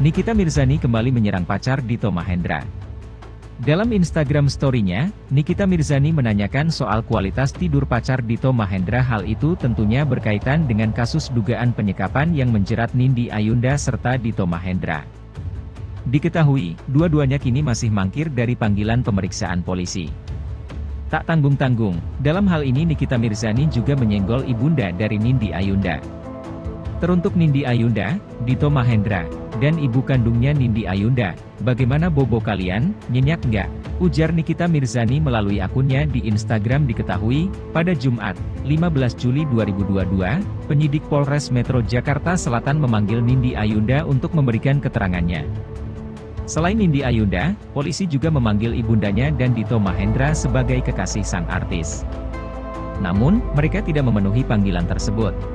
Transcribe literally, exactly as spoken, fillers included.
Nikita Mirzani kembali menyerang pacar Dito Mahendra. Dalam Instagram story-nya, Nikita Mirzani menanyakan soal kualitas tidur pacar Dito Mahendra. Hal itu tentunya berkaitan dengan kasus dugaan penyekapan yang menjerat Nindi Ayunda serta Dito Mahendra. Diketahui, dua-duanya kini masih mangkir dari panggilan pemeriksaan polisi. Tak tanggung-tanggung, dalam hal ini Nikita Mirzani juga menyenggol ibunda dari Nindi Ayunda. Teruntuk Nindi Ayunda, Dito Mahendra, dan ibu kandungnya Nindi Ayunda, bagaimana bobo kalian, nyenyak nggak? Ujar Nikita Mirzani melalui akunnya di Instagram. Diketahui, pada Jumat, lima belas Juli dua ribu dua puluh dua, penyidik Polres Metro Jakarta Selatan memanggil Nindi Ayunda untuk memberikan keterangannya. Selain Nindi Ayunda, polisi juga memanggil ibundanya dan Dito Mahendra sebagai kekasih sang artis. Namun, mereka tidak memenuhi panggilan tersebut.